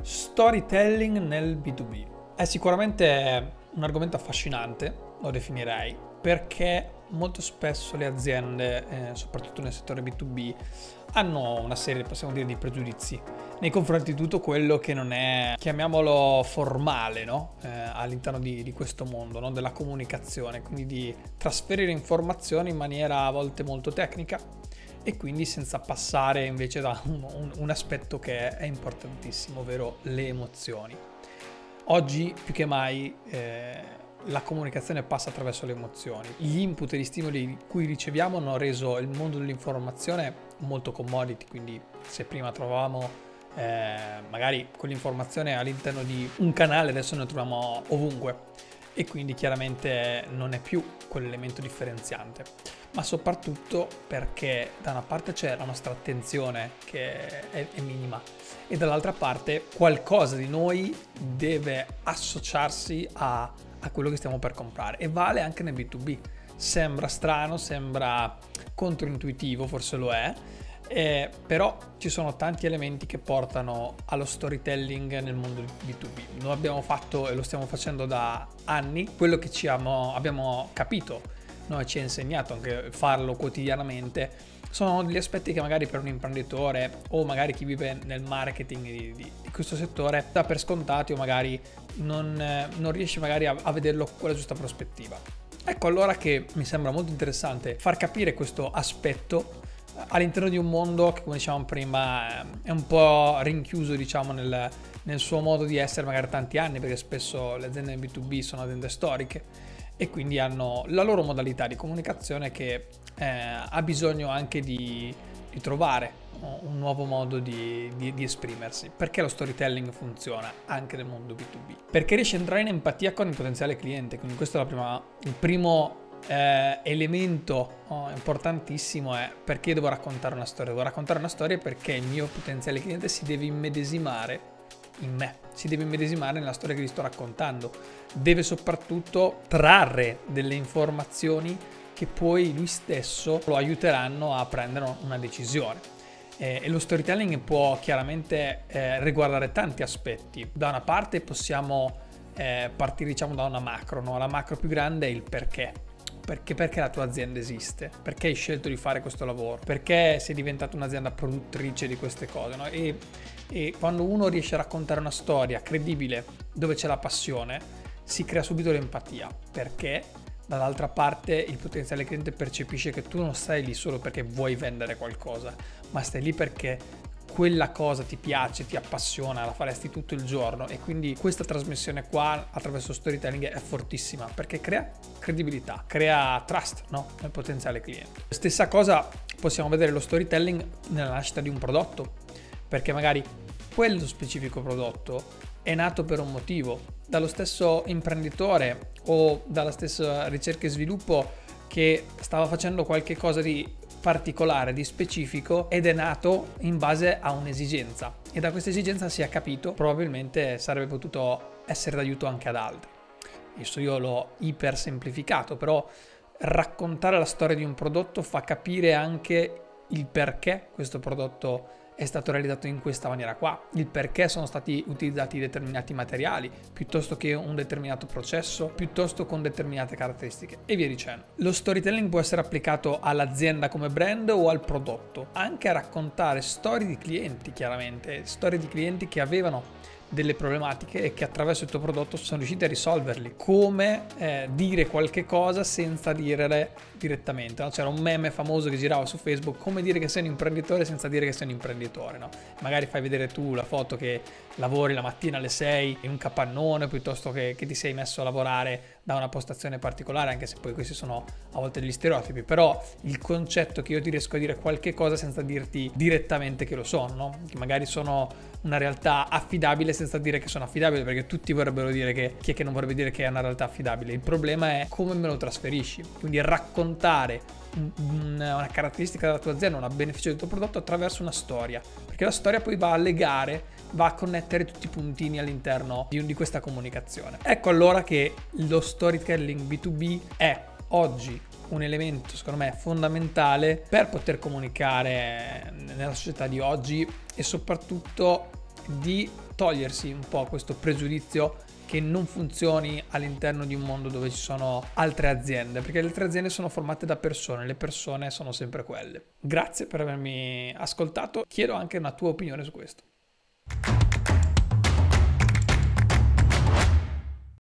Storytelling nel B2B. È sicuramente un argomento affascinante, lo definirei, perché molto spesso le aziende, soprattutto nel settore B2B, hanno una serie, possiamo dire, di pregiudizi nei confronti di tutto quello che non è, chiamiamolo, formale, no? All'interno di questo mondo, no? Della comunicazione, quindi di trasferire informazioni in maniera a volte molto tecnica e quindi senza passare invece da un aspetto che è importantissimo, ovvero le emozioni. Oggi più che mai la comunicazione passa attraverso le emozioni. Gli input e gli stimoli cui riceviamo hanno reso il mondo dell'informazione molto commodity, quindi se prima trovavamo magari quell'informazione all'interno di un canale, adesso ne troviamo ovunque e quindi chiaramente non è più quell'elemento differenziante, ma soprattutto perché da una parte c'è la nostra attenzione che è minima e dall'altra parte qualcosa di noi deve associarsi a quello che stiamo per comprare, e vale anche nel B2B. Sembra strano, sembra controintuitivo, forse lo è, però ci sono tanti elementi che portano allo storytelling nel mondo B2B. Lo abbiamo fatto e lo stiamo facendo da anni. Quello che abbiamo capito, noi ci ha insegnato anche farlo quotidianamente, sono degli aspetti che magari per un imprenditore o magari chi vive nel marketing di questo settore dà per scontati o magari non riesce magari a vederlo con la giusta prospettiva. Ecco allora che mi sembra molto interessante far capire questo aspetto all'interno di un mondo che, come dicevamo prima, è un po' rinchiuso, diciamo, nel suo modo di essere magari tanti anni, perché spesso le aziende B2B sono aziende storiche e quindi hanno la loro modalità di comunicazione che ha bisogno anche di trovare un nuovo modo di esprimersi. Perché lo storytelling funziona anche nel mondo B2B? Perché riesce a entrare in empatia con il potenziale cliente, quindi questo è il primo elemento importantissimo. È perché devo raccontare una storia. Devo raccontare una storia perché il mio potenziale cliente si deve immedesimare in me, si deve immedesimare nella storia che gli sto raccontando, deve soprattutto trarre delle informazioni che poi lui stesso lo aiuteranno a prendere una decisione. E lo storytelling può chiaramente riguardare tanti aspetti. Da una parte possiamo partire, diciamo, da una macro, no? La macro più grande è il perché. Perché la tua azienda esiste? Perché hai scelto di fare questo lavoro? Perché sei diventata un'azienda produttrice di queste cose, no? E quando uno riesce a raccontare una storia credibile dove c'è la passione, si crea subito l'empatia, perché dall'altra parte il potenziale cliente percepisce che tu non stai lì solo perché vuoi vendere qualcosa, ma stai lì perché quella cosa ti piace, ti appassiona, la faresti tutto il giorno, e quindi questa trasmissione qua attraverso storytelling è fortissima perché crea credibilità, crea trust, no? Nel potenziale cliente. Stessa cosa possiamo vedere lo storytelling nella nascita di un prodotto, perché magari quello specifico prodotto è nato per un motivo, dallo stesso imprenditore o dalla stessa ricerca e sviluppo che stava facendo qualche cosa di particolare, di specifico, ed è nato in base a un'esigenza, e da questa esigenza si è capito probabilmente sarebbe potuto essere d'aiuto anche ad altri. Adesso io l'ho iper semplificato, però raccontare la storia di un prodotto fa capire anche il perché questo prodotto è stato realizzato in questa maniera qua, il perché sono stati utilizzati determinati materiali piuttosto che un determinato processo, piuttosto con determinate caratteristiche, e via dicendo. Lo storytelling può essere applicato all'azienda come brand o al prodotto, anche a raccontare storie di clienti, chiaramente, storie di clienti che avevano delle problematiche e che attraverso il tuo prodotto sono riusciti a risolverli. Come dire qualche cosa senza dirle direttamente, no? C'era un meme famoso che girava su Facebook: come dire che sei un imprenditore senza dire che sei un imprenditore, no? Magari fai vedere tu la foto che lavori la mattina alle 6 in un capannone, piuttosto che ti sei messo a lavorare da una postazione particolare, anche se poi questi sono a volte degli stereotipi, però il concetto che io ti riesco a dire qualche cosa senza dirti direttamente che lo sono, no? Che magari sono una realtà affidabile senza dire che sono affidabile, perché tutti vorrebbero dire che chi è che non vorrebbe dire che è una realtà affidabile. Il problema è come me lo trasferisci, quindi raccontare una caratteristica della tua azienda, un beneficio del tuo prodotto attraverso una storia, perché la storia poi va a legare, va a connettere tutti i puntini all'interno di questa comunicazione. Ecco allora che lo storytelling B2B è oggi un elemento, secondo me, fondamentale per poter comunicare nella società di oggi, e soprattutto di togliersi un po' questo pregiudizio che non funzioni all'interno di un mondo dove ci sono altre aziende, perché le altre aziende sono formate da persone, le persone sono sempre quelle. Grazie per avermi ascoltato, chiedo anche una tua opinione su questo.